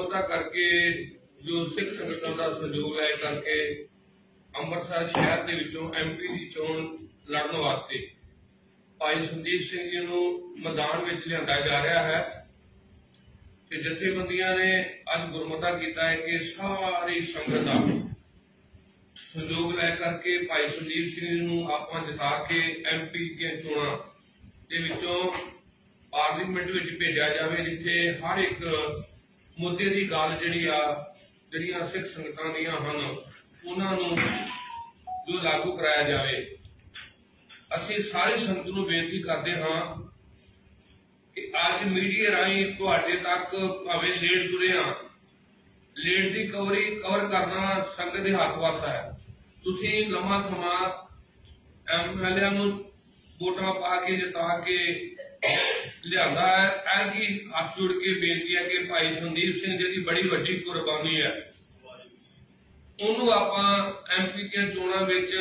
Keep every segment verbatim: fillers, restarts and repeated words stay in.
गुरमता करके जो सिख संगतां दा सहयोग लै करके ਅੰਮ੍ਰਿਤਸਰ शहर के विचों एम पी की चोन लड़न वास्ते भाई संदीप सिंह जी नूं मैदान में लिया जा रहा है। कि जथेबंदियां ने अज गुरमता किया है कि सारी संगत का सहयोग लै करके भाई संदीप सिंह नूं आपां जिता के एम पी दी चोणां दे विचों पार्लीमेंट में भेजा जाए, जिथे हर एक मुद्दे की गल जिहड़ी आ जिहड़ियां सिख संगतां दीयां हन उन्हां नूं जो लागू कराया जाए। असीं सारी संगत नूं बेनती करते हाँ कि अज मीडिया राही तुहाडे तक भावें लेट तुरे हाँ, लेट की कवरी कवर करना संगत के हथ वस है। तुसीं लंबा समा एम एल ए नूं वोटां पा के जिता के लियांदा है। ऐसी हाथ जुड़ के बेनती है कि भाई संदीप सिंह जी बड़ी वड्डी कुर्बानी है, उन्होंने आप एम पी दी चोणों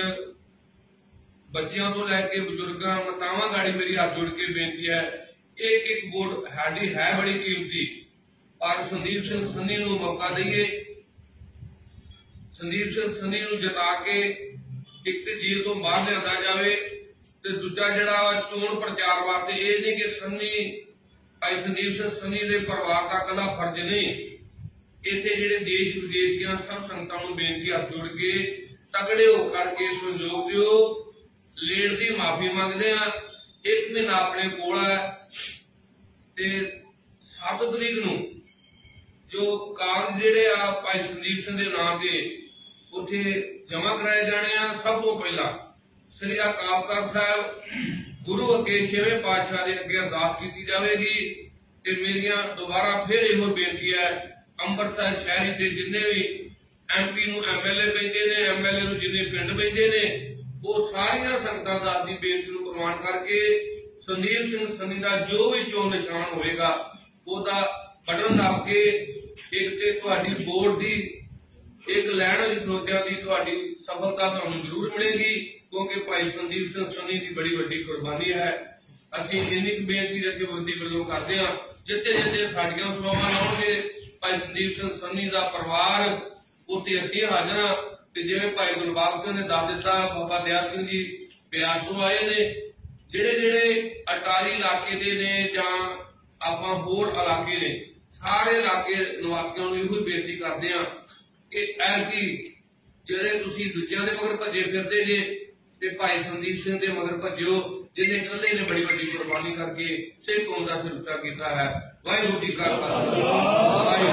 बच्चों तो लैके बजुर्गों मातावां गाड़ी मेरी हाथ जुड़ के बेनती है, एक एक वोट साडी है बड़ी कीमती, पर संदीप सिंह सन्नी नूं मौका दईए। संदीप सिंह सन्नी नूं जिता के एक तो जेल तो बाहर लिया जाए, तो दूजा जिहड़ा चोण प्रचार वास्ते ये नहीं कि सन्नी भाई संदीप सिंह सन्नी के परिवार का कला फर्ज नहीं, इत्थे जिहड़े देश विदेश दी सब संगतां नूं बेनती हाथ जोड़ के तगड़े होकर के सहयोग दिओ। लेट दी माफी मंगदे आ, एक महीना अपने कोल है ते सत्त तरीक नूं जो कागज जिहड़े आ भाई संदीप सिंह दे नाम ते उत्थे जमा कराए जाने आ। सब तो पहला श्री अकाल तख्त साहब गुरु अगे छेवें पातशाह दे अगे अरदास की जाएगी। ते मेरियां दोबारा फिर इहो बेनती है, ਅੰਮ੍ਰਿਤਸਰ शहरी के जिन्ने भी एम पी नूं एम एल ए पैंदे ने, एम एल ए नूं जिन्ने पिंड पैंदे ने, वो सारियां संगतां दा दी बेनती नूं प्रवान करके संदीप सिंह सन्नी दा जो भी चोण निशान होएगा ओदा बटन दब के एक ते तुहाडी वोट दी एक लैन विच खलोतियां दी तुहाडी सफलता तुहानूं जरूर मिलेगी, क्योंकि भाई संदीप सिंह सन्नी दी बड़ी वड्डी कुर्बानी है। असीं इन्नी क बेनती जथेबंदी वल्लों करदे हां, जिथे जिथे साडीआं सभावां लाउणगे भाई संदीप सिंह सन्नी का परिवार उत्थे असीं हाज़र हाँ। जिवें भाई गुरबाग सिंह ने दस दिता, बाबा दयाल सिंह जी बिहार तो आए ने, जिहड़े जिहड़े अटारी इलाके दे ने जां आपां होर इलाके ने, सारे इलाके निवासियों नूं इहो बेनती करदे हां कि ऐतकी जिहड़े तुसीं दूजिआं दे मगर भज्जे फिरदे जे ते भाई संदीप सिंह दे मगर भज्जिओ, जिन्हें कल्ले ने बड़ी वड्डी कुर्बानी करके सिख कौम दा सिर उच्चा कीता है। वाहिगुरू जी का खालसा।